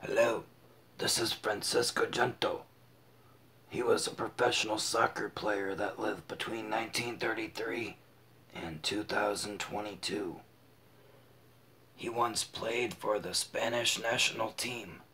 Hello, this is Francisco Gento. He was a professional soccer player that lived between 1933 and 2022. He once played for the Spanish national team